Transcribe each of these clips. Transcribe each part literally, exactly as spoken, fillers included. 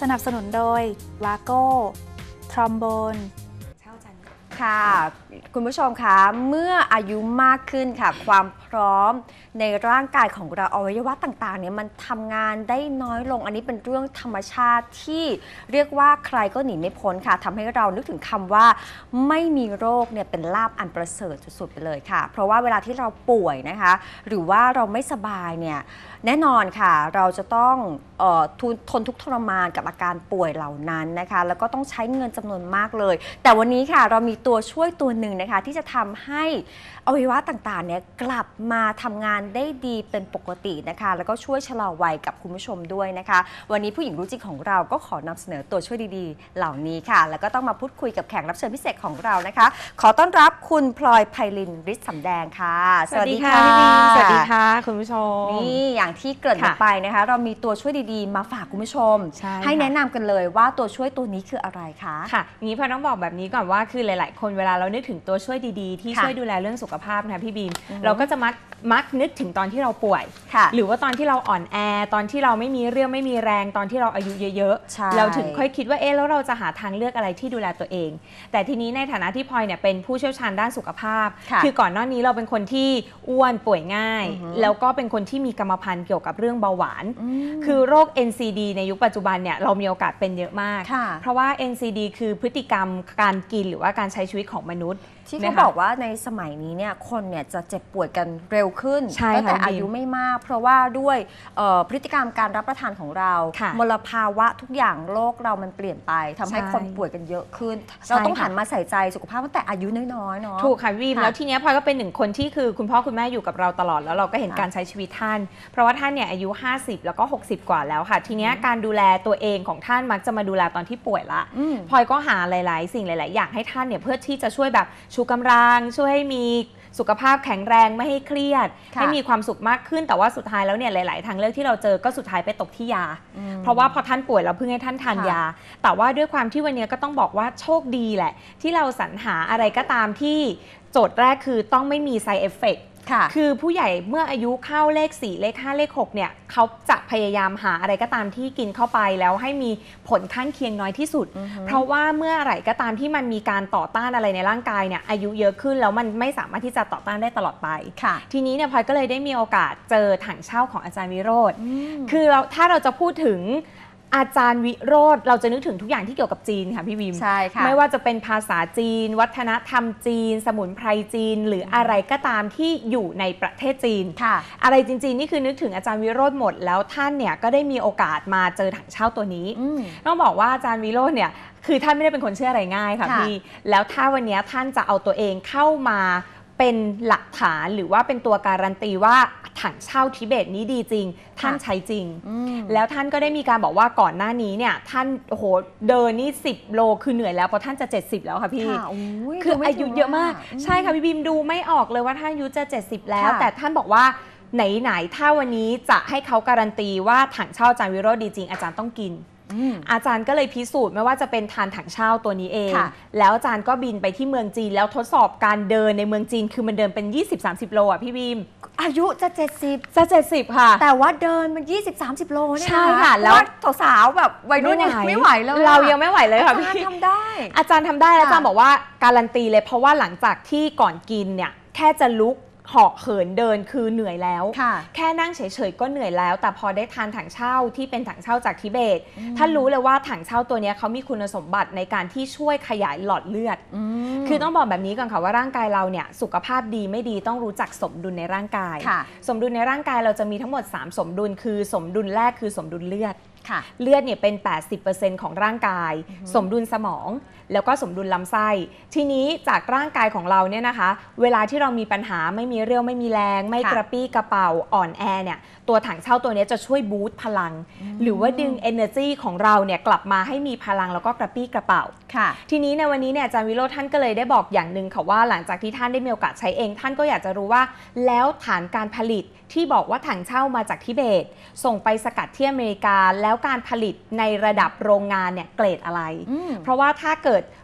สนับสนุนโดยลาโก้ทรอมโบนค่ะคุณผู้ชมคะเมื่ออายุมากขึ้นค่ะความพร้อมในร่างกายของเราอวัยวะต่างๆเนี่ยมันทำงานได้น้อยลงอันนี้เป็นเรื่องธรรมชาติที่เรียกว่าใครก็หนีไม่พ้นค่ะทำให้เรานึกถึงคำว่าไม่มีโรคเนี่ยเป็นลาภอันประเสริฐสุดๆไปเลยค่ะเพราะว่าเวลาที่เราป่วยนะคะหรือว่าเราไม่สบายเนี่ยแน่นอนค่ะเราจะต้องเอ่อทนทุกข์ทรมานกับอาการป่วยเหล่านั้นนะคะแล้วก็ต้องใช้เงินจำนวนมากเลยแต่วันนี้ค่ะเรามีตัวช่วยตัวหนึ่งนะคะที่จะทำให้อวัยวะต่างๆเนี่ยกลับมาทำงานได้ดีเป็นปกตินะคะแล้วก็ช่วยชะลอวัยกับคุณผู้ชมด้วยนะคะวันนี้ผู้หญิงรู้จริงของเราก็ขอนำเสนอตัวช่วยดีๆเหล่านี้ค่ะแล้วก็ต้องมาพูดคุยกับแขกรับเชิญพิเศษของเรานะคะขอต้อนรับคุณพลอยไพลินฤทธิ์สำแดงค่ะสวัสดีค่ะสวัสดีค่ะคุณผู้ชมนี่อย่างที่เกริ่นไปนะคะเรามีตัวช่วยดีๆมาฝากคุณผู้ชมใ, ให้แนะนำกันเลยว่าตัวช่วยตัวนี้คืออะไรคะค่ะอย่างนี้พอต้องบอกแบบนี้ก่อนว่าคือหลายๆคนเวลาเรานึกถึงตัวช่วยดีๆที่ช่วยดูแลเรื่องสุขภาพนะพี่บีมเราก็จะมักมักนึกถึงตอนที่เราป่วยหรือว่าตอนที่เราอ่อนแอตอนที่เราไม่มีเรี่ยวไม่มีแรงตอนที่เราอายุเยอะๆเราถึงค่อยคิดว่าเอ๊ะแล้วเราจะหาทางเลือกอะไรที่ดูแลตัวเองแต่ทีนี้ในฐานะที่พลอยเนี่ยเป็นผู้เชี่ยวชาญด้านสุขภาพคือก่อนหน้านี้เราเป็นคนที่อ้วนป่วยง่ายแล้วก็เป็นคนที่มีกรรมพันธุ์เกี่ยวกับเรื่องเบาหวานคือโรค เอ็น ซี ดี ในยุคปัจจุบันเนี่ยเรามีโอกาสเป็นเยอะมากเพราะว่า เอ็น ซี ดี คือพฤติกรรมการกินหรือว่าการใช้ชีวิตของมนุษย์ที่เขาบอกว่าในสมัยนี้เนี่ยคนเนี่ยจะเจ็บป่วยกันเร็วขึ้นตั้งแต่อายุไม่มากเพราะว่าด้วยพฤติกรรมการรับประทานของเรามลภาวะทุกอย่างโลกเรามันเปลี่ยนไปทำให้คนป่วยกันเยอะขึ้นเราต้องหันมาใส่ใจสุขภาพตั้งแต่อายุน้อยๆเนาะถูกค่ะวีมแล้วทีนี้พลอยก็เป็นหนึ่งคนที่คือคุณพ่อคุณแม่อยู่กับเราตลอดแล้วเราก็เห็นการใช้ชีวิตท่านเพราะว่าท่านเนี่ยอายุห้าสิบแล้วก็หกสิบกว่าแล้วค่ะทีนี้การดูแลตัวเองของท่านมักจะมาดูแลตอนที่ป่วยละพลอยก็หาหลายๆสิ่งหลายๆอย่างให้ท่านเนี่ยเพื่อที่จะช่วยแบบชูกำลังช่วยให้มีสุขภาพแข็งแรงไม่ให้เครียดให้มีความสุขมากขึ้นแต่ว่าสุดท้ายแล้วเนี่ยหลายๆทางเลือกที่เราเจอก็สุดท้ายไปตกที่ยาเพราะว่าพอท่านป่วยเราเพิ่งให้ท่านทานยาแต่ว่าด้วยความที่วันนี้ก็ต้องบอกว่าโชคดีแหละที่เราสรรหาอะไรก็ตามที่โจทย์แรกคือต้องไม่มี side effectคือผู้ใหญ่เมื่ออายุเข้าเลขสี่เลขห้าเลขหกเนี่ยเขาจะพยายามหาอะไรก็ตามที่กินเข้าไปแล้วให้มีผลข้างเคียงน้อยที่สุดเพราะว่าเมื่อไหร่ก็ตามที่มันมีการต่อต้านอะไรในร่างกายเนี่ยอายุเยอะขึ้นแล้วมันไม่สามารถที่จะต่อต้านได้ตลอดไปทีนี้เนี่ยพลอยก็เลยได้มีโอกาสเจอถังเช่าของอาจารย์วิโรจน์คือเราถ้าเราจะพูดถึงอาจารย์วิโรจน์เราจะนึกถึงทุกอย่างที่เกี่ยวกับจีนค่ะพี่วิมใช่ค่ะไม่ว่าจะเป็นภาษาจีนวัฒนธรรมจีนสมุนไพรจีนหรืออะไรก็ตามที่อยู่ในประเทศจีนอะไรจริงๆนี่คือนึกถึงอาจารย์วิโรจน์หมดแล้วท่านเนี่ยก็ได้มีโอกาสมาเจอถังเช่าตัวนี้ต้องบอกว่าอาจารย์วิโรจน์เนี่ยคือท่านไม่ได้เป็นคนเชื่ออะไรง่ายค่ะพี่แล้วถ้าวันนี้ท่านจะเอาตัวเองเข้ามาเป็นหลักฐานหรือว่าเป็นตัวการันตีว่าถังเช่าทิเบตนี้ดีจริงท่านใช้จริงแล้วท่านก็ได้มีการบอกว่าก่อนหน้านี้เนี่ยท่านโอ้โหเดินนี่สิบโลคือเหนื่อยแล้วเพราะท่านจะเจ็ดสิบแล้วค่ะพี่คืออายุเยอะมากใช่ค่ะพี่บีมดูไม่ออกเลยว่าท่านอายุจะเจ็ดสิบแล้วแต่ท่านบอกว่าไหนๆถ้าวันนี้จะให้เขาการันตีว่าถังเช่าอาจารย์วิโรจน์ดีจริงอาจารย์ต้องกินอาจารย์ก็เลยพิสูจน์ไม่ว่าจะเป็นทานถังเช่าตัวนี้เองแล้วอาจารย์ก็บินไปที่เมืองจีนแล้วทดสอบการเดินในเมืองจีนคือมันเดินเป็น ยี่สิบถึงสามสิบ โลอ่ะพี่บีมอายุจะเจ็ดสิบจะเจ็ดสิบค่ะแต่ว่าเดินมัน ยี่สิบถึงสามสิบ โลเนี่ยใช่ค่ะแล้วสาวๆแบบวัยรุ่นยังไม่ไหวแล้วเรายังไม่ไหวเลยค่ะพี่อาจารย์ทำได้อาจารย์ทำได้แล้วอาจารย์บอกว่าการันตีเลยเพราะว่าหลังจากที่ก่อนกินเนี่ยแค่จะลุกเหาะเหินเดินคือเหนื่อยแล้วแค่นั่งเฉยๆก็เหนื่อยแล้วแต่พอได้ทานถังเช่าที่เป็นถังเช่าจากทิเบตท่านรู้เลยว่าถังเช่าตัวนี้เขามีคุณสมบัติในการที่ช่วยขยายหลอดเลือดคือต้องบอกแบบนี้ก่อนค่ะว่าร่างกายเราเนี่ยสุขภาพดีไม่ดีต้องรู้จักสมดุลในร่างกายสมดุลในร่างกายเราจะมีทั้งหมดสามสมดุลคือสมดุลแรกคือสมดุลเลือดเลือดเนี่ยเป็น แปดสิบเปอร์เซ็นต์ ของร่างกายสมดุลสมองแล้วก็สมดุลลำไส้ทีนี้จากร่างกายของเราเนี่ยนะคะเวลาที่เรามีปัญหาไม่มีเรี่ยวไม่มีแรงไม่กระปี้กระเป๋าอ่อนแอเนี่ยตัวถังเช่าตัวนี้จะช่วยบูสต์พลังหรือว่าดึง energy ของเราเนี่ยกลับมาให้มีพลังแล้วก็กระปี้กระเป๋าทีนี้ในวันนี้เนี่ยอาจารย์วิโรจน์ท่านก็เลยได้บอกอย่างหนึ่งค่ะว่าหลังจากที่ท่านได้มีโอกาสใช้เองท่านก็อยากจะรู้ว่าแล้วฐานการผลิตที่บอกว่าถังเช่ามาจากทิเบตส่งไปสกัดที่อเมริกาแล้วการผลิตในระดับโรงงานเนี่ยเกรดอะไรเพราะว่าถ้าเกิด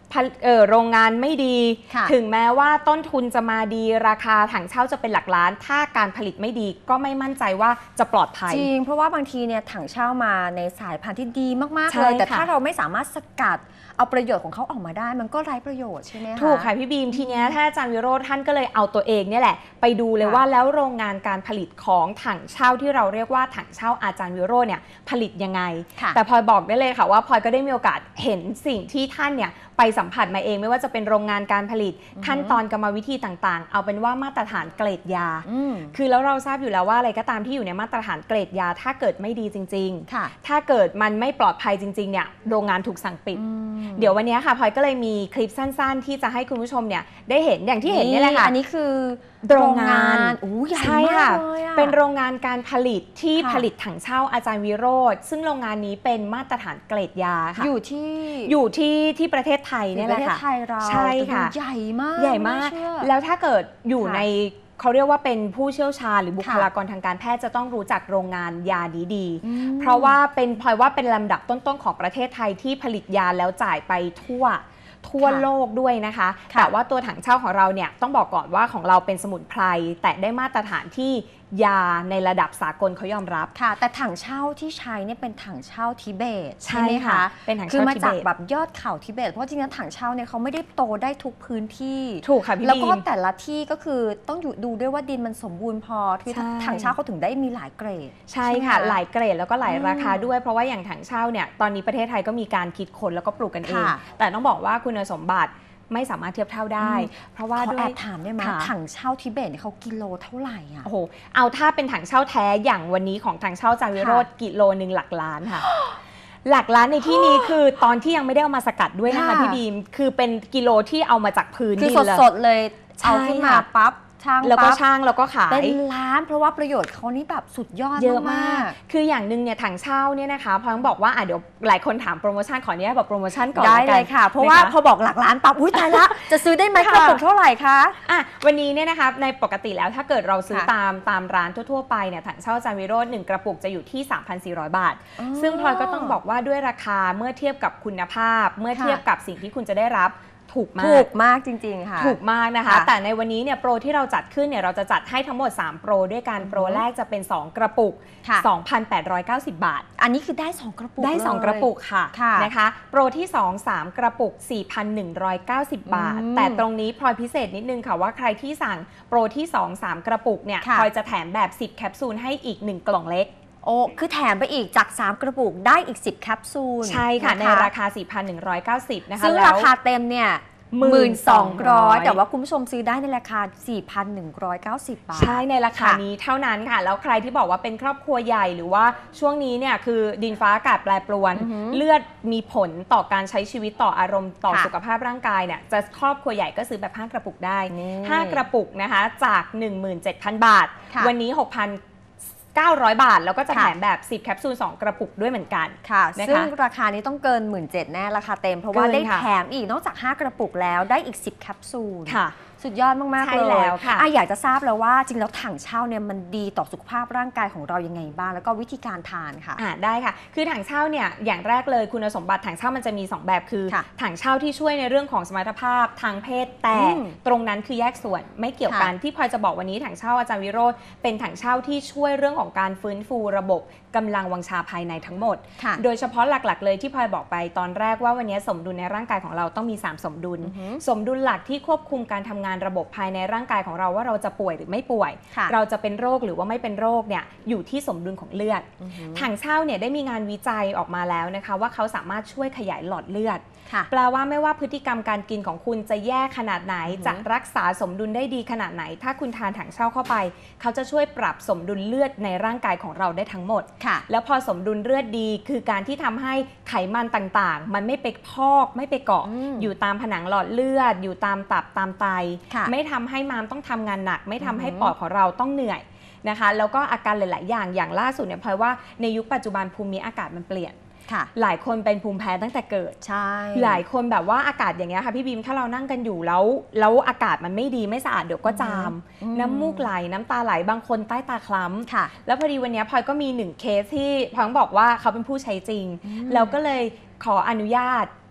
เอ่อโรงงานไม่ดีค่ะถึงแม้ว่าต้นทุนจะมาดีราคาถังเช่าจะเป็นหลักล้าน ถ้าการผลิตไม่ดีก็ไม่มั่นใจว่าจะปลอดภัยจริงเพราะว่าบางทีเนี่ยถังเช่ามาในสายพันธุ์ที่ดีมากๆใช่เลยแต่ค่ะถ้าเราไม่สามารถสกัดเอาประโยชน์ของเขาออกมาได้มันก็ไร้ประโยชน์ใช่ไหมคะถูกค่ะพี่บีมทีเนี้ยท่านอาจารย์วิโรจน์ท่านก็เลยเอาตัวเองเนี่ยแหละไปดูเลยค่ะว่าแล้วโรงงานการผลิตของถังเช่าที่เราเรียกว่าถังเช่าอาจารย์วิโรจน์เนี่ยผลิตยังไงค่ะแต่พลอยบอกได้เลยค่ะว่าพลอยก็ได้มีโอกาสเห็นสิ่งที่ท่านเนี่ยไปสัมผัสมาเองไม่ว่าจะเป็นโรงงานการผลิตขั้นตอนกรรมวิธีต่างๆ เอาเป็นว่ามาตรฐานเกรดยาอืมคือแล้วเราทราบอยู่แล้วว่าอะไรก็ตามที่อยู่ในมาตรฐานเกรดยาถ้าเกิดไม่ดีจริงค่ะๆ ถ้าเกิดมันไม่ปลอดภัยจริงๆเนี่ยโรงงานถูกสั่งปิดอืมเดี๋ยววันนี้ค่ะพลอยก็เลยมีคลิปสั้นๆ ที่จะให้คุณผู้ชมเนี่ยได้เห็นอย่างที่เห็นนี่แหละค่ะอันนี้คือโรงงานโอ้ใหญ่ใช่มาค่ะกเลยอะเป็นโรงงานการผลิตที่ค่ะผลิตถังเช่าอาจารย์วิโรจน์ซึ่งโรงงานนี้เป็นมาตรฐานเกรดยาค่ะอยู่ที่อยู่ที่ที่ประเทศไทยเนี่ยแหละประเทศค่ะไทยเราใช่ค่ะใหญ่มากใหญ่มากไน่เชื่อแล้วถ้าเกิดอยู่ค่ะในเขาเรียกว่าเป็นผู้เชี่ยวชาญหรือบุคค่ะลากรทางการแพทย์จะต้องรู้จักโรงงานยาดีๆอืมเพราะว่าเป็นพลอยว่าเป็นลำดับต้นๆของประเทศไทยที่ผลิตยาแล้วจ่ายไปทั่วทั่วค่ะโลกด้วยนะคะค่ะแต่ว่าตัวถังเช่าของเราเนี่ยต้องบอกก่อนว่าของเราเป็นสมุนไพรแต่ได้มาตรฐานที่ยาในระดับสากลเขายอมรับค่ะ แต่ถังเช่าที่ใช้เนี่ยเป็นถังเช่าทิเบตใช่ไหมค่ะคะเป็นถังคือเช่ามาทิจากเบตแบบยอดเขาทิเบตเพราะจริงๆแล้วถังเช่าเนี่ยเขาไม่ได้โตได้ทุกพื้นที่ถูกค่ะพี่แล้วบีก็มแต่ละที่ก็คือต้องอยู่ดูด้วยว่าดินมันสมบูรณ์พอที่ใช่ถังเช่าเขาถึงได้มีหลายเกรดใช่ค่ะไหมหลายเกรดแล้วก็หลายอืมราคาด้วยเพราะว่าอย่างถังเช่าเนี่ยตอนนี้ประเทศไทยก็มีการคิดค้นแล้วก็ปลูกกันเองค่ะแต่ต้องบอกว่าคุณสมบัติไม่สามารถเทียบเท่าได้อืมเพราะว่าขอด้วยแอบถามได้ไหมค่ะถังเช่าทิเบตเนี่ยเขากิโลเท่าไหร่อ่ะโอ้โหเอาถ้าเป็นถังเช่าแท้อย่างวันนี้ของถังเช่าจางวิโรจน์กิโลหนึ่งหลักล้านค่ะ หลักล้านในที่นี้คือตอนที่ยังไม่ได้เอามาสกัดด้วยนะคะค่ะพี่บีมคือเป็นกิโลที่เอามาจากพื้นคือดินสดเลยสดๆเลยใช่เอาขึ้นมาค่ะปั๊บช่างแล้วก็ปั๊บช่างแล้วก็ขายเป็นล้านเพราะว่าประโยชน์เขานี่แบบสุดยอดเยอะมามากกคืออย่างหนึ่งเนี่ยถังเช่าเนี่ยนะคะพลอยต้องบอกว่าอ่ะเดี๋ยวหลายคนถามโปรโมชั่นขออนุญาตบอกโปรโมชั่นก่อนได้ละกันเลยค่ะ เพราะว่านะคะพอบอกหลักล้านปั๊บอุ้ยตายละ จะซื้อได้ไหมกค่ะระปุกเท่าไหร่คะอ่ะวันนี้เนี่ยนะคะในปกติแล้วถ้าเกิดเราซื้อค่ะตามตามร้านทั่วๆไปเนี่ยถังเช่าจานวิโรจน์หนึ่งกระปุกจะอยู่ที่ สามพันสี่ร้อย บาทอ๋อซึ่งพลอยก็ต้องบอกว่าด้วยราคาเมื่อเทียบกับคุณภาพ เมื่อค่ะเทียบกับสิ่งที่คุณจะได้รับถูกมาถูกกมากจริงๆค่ะถูกมากนะคะค่ะแต่ในวันนี้เนี่ยโปรที่เราจัดขึ้นเนี่ยเราจะจัดให้ทั้งหมดสามโปรด้วยกันโปรแรกจะเป็นสองกระปุกค่ะสองพันแปดร้อยเก้าสิบ บาทอันนี้คือได้สองกระปุกได้ สองเลยกระปุกค่ะค่ะนะคะโปรที่ สอง สาม กระปุก สี่พันหนึ่งร้อยเก้าสิบ บาทอืมแต่ตรงนี้พลอยพิเศษนิดนึงค่ะว่าใครที่สั่งโปรที่ สอง สาม กระปุกเนี่ยค่ะพลอยจะแถมแบบ สิบ แคปซูลให้อีก หนึ่ง กล่องเล็กโอ้คือแถมไปอีกจากสามกระปุกได้อีกสิบแคปซูลใช่ค่ะ ในนราคา สี่พันหนึ่งร้อยเก้าสิบ นะคะซึ่งแล้วราคาเต็มเนี่ยหนึ่งหมื่นสองร้อยพันสองร้อยแต่ว่าคุณผู้ชมซื้อได้ในราคา สี่พันหนึ่งร้อยเก้าสิบ บาทใช่ในราคานี้เท่านั้นค่ะ แล้วใครที่บอกว่าเป็นครอบครัวใหญ่หรือว่าช่วงนี้เนี่ยคือดินฟ้าอากาศแปรปรวนอือหือเลือดมีผลต่อการใช้ชีวิตต่ออารมณ์ต่อค่ะสุขภาพร่างกายเนี่ยจะครอบครัวใหญ่ก็ซื้อแบบห้ากระปุกได้นี่ห้ากระปุกนะคะจาก หนึ่งหมื่นเจ็ดพัน บาทค่ะวันนี้ หกพันเก้าร้อย บาท แล้วก็จะค่ะแถมแบบ สิบ แคปซูล สอง กระปุกด้วยเหมือนกันค่ะนะคะซึ่งราคานี้ต้องเกิน หนึ่งหมื่นเจ็ดพัน แน่ราคาเต็ม เพราะว่าเกินได้ค่ะแถมอีกนอกจากห้ากระปุกแล้วได้อีกสิบแคปซูลค่ะสุดยอดมาก ๆใช่เลยแล้วค่ะอ่อยากจะทราบแล้วว่าจริงแล้วถังเช่าเนี่ยมันดีต่อสุขภาพร่างกายของเรายังไงบ้าง แล้วก็วิธีการทานค่ะอ่าได้ค่ะ คือถังเช่าเนี่ยอย่างแรกเลยคุณสมบัติถังเช่ามันจะมีสองแบบคือค่ะถังเช่าที่ช่วยในเรื่องของสมรรถภาพทางเพศแต่อืมตรงนั้นคือแยกส่วนไม่เกี่ยวกันที่พลอยจะบอกวันนี้ถังเช่าอาจารย์วิโรจน์เป็นถังเช่าที่ช่วยเรื่องของการฟื้นฟูระบบกำลังวังชาภายในทั้งหมดค่ะโดยเฉพาะหลักๆ เลยที่พลอยบอกไปตอนแรกว่าวันนี้สมดุลในร่างกายของเราต้องมีสามสมดุลอือหือสมดุลหลักที่ควบคุมการทำงานระบบภายในร่างกายของเราว่าเราจะป่วยหรือไม่ป่วยค่ะเราจะเป็นโรคหรือว่าไม่เป็นโรคเนี่ยอยู่ที่สมดุลของเลือดอือหือถังเช่าเนี่ยได้มีงานวิจัยออกมาแล้วนะคะว่าเขาสามารถช่วยขยายหลอดเลือดค่ะแปลว่าไม่ว่าพฤติกรรมการกินของคุณจะแย่ขนาดไหนอือหือจะรักษาสมดุลได้ดีขนาดไหน ถ้าคุณทานถังเช่าเข้าไป เขาจะช่วยปรับสมดุลเลือดในร่างกายของเราได้ทั้งหมดค่ะแล้วพอสมดุลเลือดดีคือการที่ทำให้ไขมันต่างๆ มันไม่ไปพอกไม่ไปเกาะอืมอยู่ตามผนังหลอดเลือด อยู่ตามตับตามไตค่ะไม่ทำให้ม้ามต้องทำงานหนัก ไม่ทำให้อือหือปอดของเราต้องเหนื่อยนะคะ แล้วก็อาการหลาย ๆ อย่างอย่างล่าสุดเนี่ยพลอยว่าในยุคปัจจุบันภูมิอากาศมันเปลี่ยนค่ะหลายคนเป็นภูมิแพ้ตั้งแต่เกิดใช่หลายคนแบบว่าอากาศอย่างเงี้ยค่ะพี่บีมถ้าเรานั่งกันอยู่แล้วแล้วอากาศมันไม่ดีไม่สะอาดเดี๋ยวก็จามอืมน้ำมูกไหลน้ำตาไหลบางคนใต้ตาคล้ำค่ะแล้วพอดีวันเนี้ยพลอยก็มีหนึ่งเคสที่พลอยบอกว่าเขาเป็นผู้ใช้จริงอืมแล้วก็เลยขออนุญาต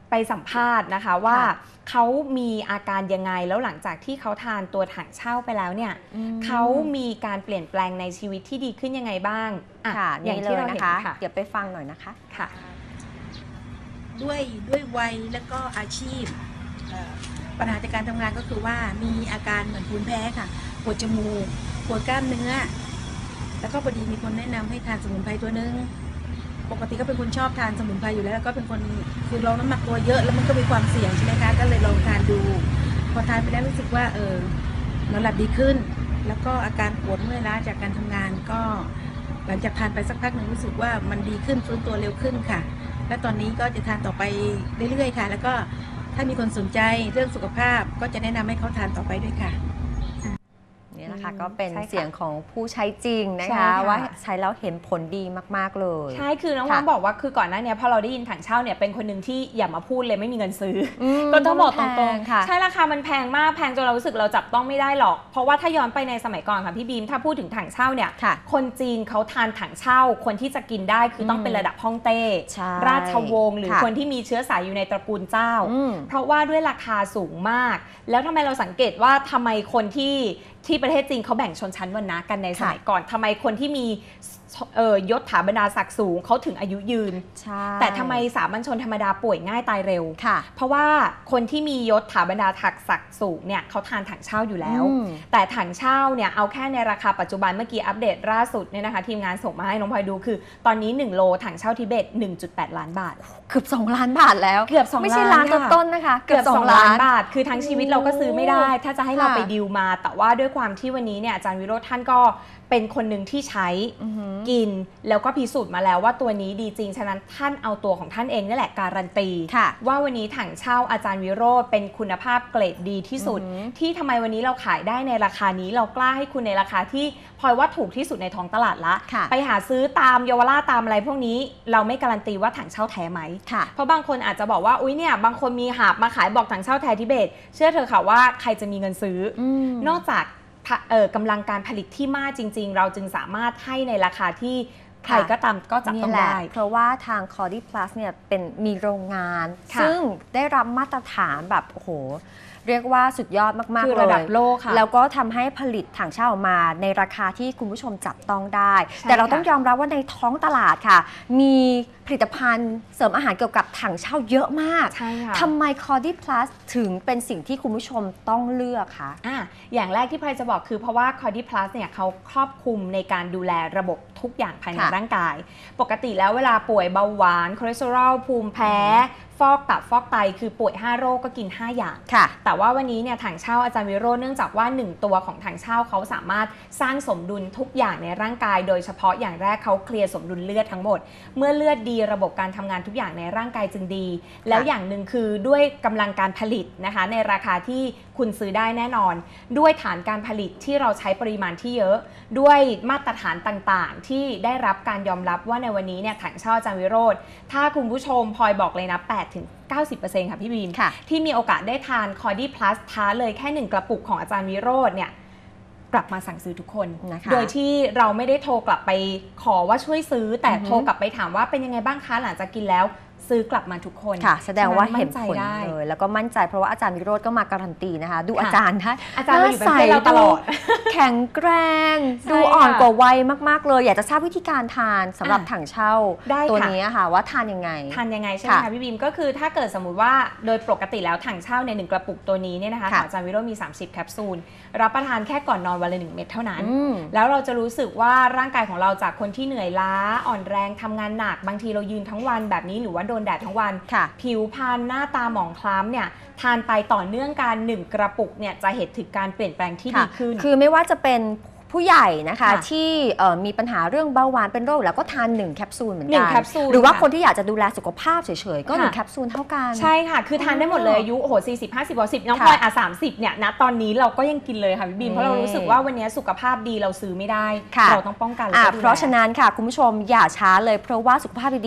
ไปสัมภาษณ์นะคะว่าเขามีอาการยังไงแล้วหลังจากที่เขาทานตัวถังเช่าไปแล้วเนี่ยเขามีการเปลี่ยนแปลงในชีวิตที่ดีขึ้นยังไงบ้างค่ะอย่างที่เราเห็นค่ะเดี๋ยวไปฟังหน่อยนะคะค่ะด้วยด้วยวัยและก็อาชีพปัญหาจากการทำงานก็คือว่ามีอาการเหมือนภูมิแพ้ค่ะปวดจมูกปวดกล้ามเนื้อแล้วก็พอดีมีคนแนะนำให้ทานสมุนไพรตัวนึงปกติก็เป็นคนชอบทานสมุนไพรอยู่แล้วแล้วก็เป็นคนคือเราน้ำหนักตัวเยอะแล้วมันก็มีความเสี่ยงใช่ไหมคะก็เลยลองทานดูพอทานไปแล้วรู้สึกว่าเออนอนหลับดีขึ้นแล้วก็อาการปวดเมื่อยล้าจากการทำงานก็หลังจากทานไปสักพักหนึ่งรู้สึกว่ามันดีขึ้นฟื้นตัวเร็วขึ้นค่ะและตอนนี้ก็จะทานต่อไปเรื่อยๆค่ะแล้วก็ถ้ามีคนสนใจเรื่องสุขภาพก็จะแนะนำให้เขาทานต่อไปด้วยค่ะนี่นะคะก็เป็นเสียงของผู้ใช้จริงนะคะว่าใช้แล้วเห็นผลดีมากๆเลยใช่คือน้องๆบอกว่าคือก่อนหน้านี้พอเราได้ยินถังเช่าเนี่ยเป็นคนหนึ่งที่อย่ามาพูดเลยไม่มีเงินซื้อก็ต้องบอกตรงๆใช่ราคามันแพงมากแพงจนเรารู้สึกเราจับต้องไม่ได้หรอกเพราะว่าถ้าย้อนไปในสมัยก่อนค่ะพี่บีมถ้าพูดถึงถังเช่าเนี่ยคนจีนเขาทานถังเช่าคนที่จะกินได้คือต้องเป็นระดับฮ่องเต้ราชวงศ์หรือคนที่มีเชื้อสายอยู่ในตระกูลเจ้าเพราะว่าด้วยราคาสูงมากแล้วทำไมเราสังเกตว่าทำไมคนที่ที่ประเทศจีนเขาแบ่งชนชั้นวรรณะกันในสมัยก่อนทำไมคนที่มียศถาบรรดาศักดิ์สูงเขาถึงอายุยืนแต่ทำไมสามัญชนธรรมดาป่วยง่ายตายเร็วเพราะว่าคนที่มียศถาบรรดาศักดิ์สูงเนี่ยเขาทานถังเช่าอยู่แล้วแต่ถังเช่าเนี่ยเอาแค่ในราคาปัจจุบันเมื่อกี้อัปเดตล่าสุดเนี่ยนะคะทีมงานส่งมาให้น้องพลอยดูคือตอนนี้หนึ่งโลถังเช่าทิเบต หนึ่งจุดแปด ล้านบาทเกือบสองล้านบาทแล้วเกือบสองล้านไม่ใช่ล้านต้นๆนะคะเกือบสองล้านบาทคือทั้งชีวิตเราก็ซื้อไม่ได้ถ้าจะให้เราไปดิวมาแต่ว่าด้วยความที่วันนี้เนี่ยอาจารย์วิโรจน์ท่านก็เป็นคนหนึ่งที่ใช้กินแล้วก็พิสูจน์มาแล้วว่าตัวนี้ดีจริงฉะนั้นท่านเอาตัวของท่านเองนี่แหละการันตีว่าวันนี้ถังเช่าอาจารย์วิโรจน์เป็นคุณภาพเกรดดีที่สุดที่ทำไมวันนี้เราขายได้ในราคานี้เรากล้าให้คุณในราคาที่พลอยว่าถูกที่สุดในท้องตลาดละไปหาซื้อตามเยาวราชตามอะไรพวกนี้เราไม่การันตีว่าถังเช่าแท้ไหมเพราะบางคนอาจจะบอกว่าอุ๊ยเนี่ยบางคนมีหาบมาขายบอกถังเช่าแท้ทิเบตเชื่อเธอค่ะว่าใครจะมีเงินซื้อนอกจากกำลังการผลิตที่มากจริงๆเราจึงสามารถให้ในราคาที่ใครก็ตามก็จับต้องได้เพราะว่าทาง Cordy Plus เนี่ยเป็นมีโรงงานซึ่งได้รับมาตรฐานแบบโอ้โหเรียกว่าสุดยอดมากๆเลยระดับโลกค่ะแล้วก็ทำให้ผลิตถังเช่าออกมาในราคาที่คุณผู้ชมจับต้องได้แต่เราต้องยอมรับว่าในท้องตลาดค่ะมีผลิตภัณฑ์เสริมอาหารเกี่ยวกับถังเช่าเยอะมากทำไม Cordy Plus ถึงเป็นสิ่งที่คุณผู้ชมต้องเลือกคะอ่ะอย่างแรกที่พลอยจะบอกคือเพราะว่า Cordy Plus เนี่ยเขาครอบคลุมในการดูแลระบบทุกอย่างภายในร่างกายปกติแล้วเวลาป่วยเบาหวานคอเลสเตอรอลภูมิแพ้ฟอกตับฟอกไตคือป่วยห้าโรคก็กินห้าอย่างแต่ว่าวันนี้เนี่ยถังเช่าอาจารย์วิโรจน์เนื่องจากว่าหนึ่งตัวของถังเช่าเขาสามารถสร้างสมดุลทุกอย่างในร่างกายโดยเฉพาะอย่างแรกเขาเคลียร์สมดุลเลือดทั้งหมดเมื่อเลือดดีระบบการทำงานทุกอย่างในร่างกายจึงดีแล้วอย่างหนึ่งคือด้วยกำลังการผลิตนะคะในราคาที่คุณซื้อได้แน่นอนด้วยฐานการผลิตที่เราใช้ปริมาณที่เยอะด้วยมาตรฐานต่างๆที่ได้รับการยอมรับว่าในวันนี้เนี่ยถังเช่าอาจารย์วิโรจน์ถ้าคุณผู้ชมพลอยบอกเลยนะแปดถึงเก้าสิบเปอร์เซ็นต์ ค่ะพี่บีมที่มีโอกาสได้ทาน Cordy Plus ท้าเลยแค่หนึ่งกระปุกของอาจารย์วิโรจน์เนี่ยกลับมาสั่งซื้อทุกคนโดยที่เราไม่ได้โทรกลับไปขอว่าช่วยซื้อแต่โทรกลับไปถามว่าเป็นยังไงบ้างคะหลังจากกินแล้วซื้อกลับมาทุกคนค่ะแสดงว่าเห็นผลเลยแล้วก็มั่นใจเพราะว่าอาจารย์วิโรจน์ก็มาการันตีนะคะดูอาจารย์ท่านอาจารย์อยู่เป็นเพื่อนเราตลอดแข็งแกร่งดูอ่อนกว่าวัยมากๆเลยอยากจะทราบวิธีการทานสำหรับถังเช่าตัวนี้ค่ะว่าทานยังไงทานยังไงใช่ไหมคะพี่บีมก็คือถ้าเกิดสมมุติว่าโดยปกติแล้วถังเช่าในหนึ่งกระปุกตัวนี้เนี่ยนะคะของอาจารย์วิโรจน์มีสามสิบแคปซูลรับประทานแค่ก่อนนอนวันละหนึ่งเม็ดเท่านั้นแล้วเราจะรู้สึกว่าร่างกายของเราจากคนที่เหนื่อยล้าอ่อนแรงทำงานหนักบางทีเรายืนทั้งวันแบบนี้หรือว่าโดนแดดทั้งวันผิวพรรณหน้าตาหมองคล้ำเนี่ยทานไปต่อเนื่องกันหนึ่งกระปุกเนี่ยจะเห็นถึงการเปลี่ยนแปลงที่ดีขึ้นคือไม่ว่าจะเป็นผู้ใหญ่นะคะที่มีปัญหาเรื่องเบาหวานเป็นโรคแล้วก็ทานหนึ่งแคปซูลเหมือนกันหรือว่าคนที่อยากจะดูแลสุขภาพเฉยๆก็หนึ่งแคปซูลเท่ากันใช่ค่ะคือทานได้หมดเลยอายุโอ้โหสี่สิบ ห้าสิบ สิบน้องพลอยอ่ะสามสิบเนี่ยนะตอนนี้เราก็ยังกินเลยค่ะพี่บีมเพราะเรารู้สึกว่าวันนี้สุขภาพดีเราซื้อไม่ได้เราต้องป้องกันเพราะฉะนั้นค่ะคุณผู้ชมอย่าช้าเลยเพราะว่าสุขภาพดีๆ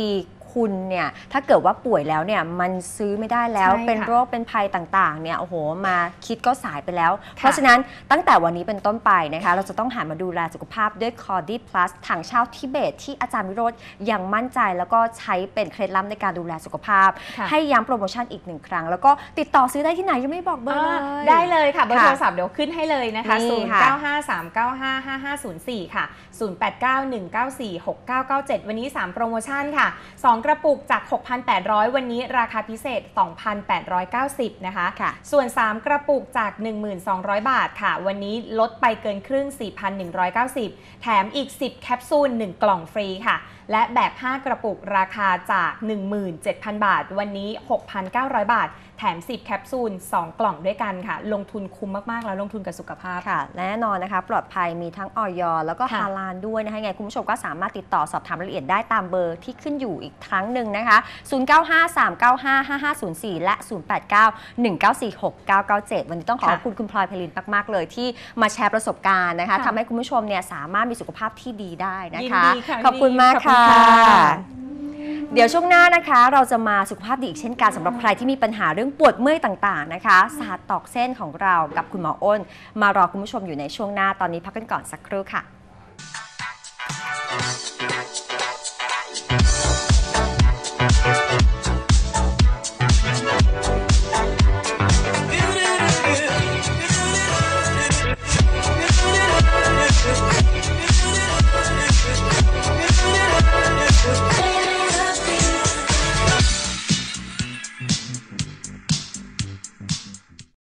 ทุนเนี่ยถ้าเกิดว่าป่วยแล้วเนี่ยมันซื้อไม่ได้แล้วใช่ค่ะเป็นโรคเป็นภัยต่างๆเนี่ยโอ้โหมาคิดก็สายไปแล้ว เพราะฉะนั้นตั้งแต่วันนี้เป็นต้นไปนะคะเราจะต้องหันมาดูแลสุขภาพด้วย คอร์ดี้ พลัส ถังเช่าทิเบตที่อาจารย์วิโรจน์ยังมั่นใจแล้วก็ใช้เป็นเคล็ดลับในการดูแลสุขภาพค่ะให้ย้ำโปรโมชั่นอีกหนึ่งครั้ง แล้วก็ติดต่อซื้อได้ที่ไหนยังไม่บอกเบอร์เลยได้เลยค่ะเบอร์ค่ะโทรศัพท์เดี๋ยวขึ้นให้เลยนะคะนี่ศูนย์ค่ะเก้า ห้า สาม เก้า ห้า ห้า ห้า ศูนย์ สี่ ค่ะ ศูนย์ แปด เก้า หนึ่ง เก้า สี่ หก เก้า เก้า เจ็ด วันนี้ สาม โปรโมชั่นค่ะ สอง กระปุกจาก หกพันแปดร้อย วันนี้ราคาพิเศษ สองพันแปดร้อยเก้าสิบ นะคะค่ะส่วน สาม กระปุกจาก หนึ่งพันสองร้อย บาทค่ะ วันนี้ลดไปเกินครึ่ง สี่พันหนึ่งร้อยเก้าสิบ แถมอีก สิบ แคปซูล หนึ่ง กล่องฟรีค่ะ และแบบ ห้า กระปุกราคาจาก หนึ่งหมื่นเจ็ดพัน บาท วันนี้ หกพันเก้าร้อย บาท แถม สิบ แคปซูล สอง กล่องด้วยกันค่ะ ลงทุนคุ้มมาก ๆ แล้วลงทุนกับสุขภาพค่ะและแน่นอนนะคะปลอดภัยมีทั้งออยแล้วก็ค่ะฮาลาลด้วยนะคะยังไงคุณผู้ชมก็สามารถติดต่อสอบถามรายละเอียดได้ตามเบอร์ที่ขึ้นอยู่อีกครั้งหนึ่งนะคะ ศูนย์ เก้า ห้า สาม เก้า ห้า ห้า ห้า ศูนย์ สี่ และ ศูนย์ แปด เก้า หนึ่ง เก้า สี่ หก เก้า เก้า เจ็ด วันนี้ต้องขอขอบคุณคุณพลอยไพลินมาก ๆ เลยที่มาแชร์ประสบการณ์นะคะค่ะทำให้คุณผู้ชมเนี่ยสามารถมีสุขภาพที่ดีได้นะยินคะดีค่ะขอบคุณมากขอบค่ะค่ะเดี๋ยวช่วงหน้านะคะเราจะมาสุขภาพดีอีกเช่นกันสำหรับใครที่มีปัญหาเรื่องปวดเมื่อยต่างๆนะคะศาสตร์ตอกเส้นของเรากับคุณหมออ้น มารอคุณผู้ชมอยู่ในช่วงหน้าตอนนี้พักกันก่อนสักครู่ค่ะ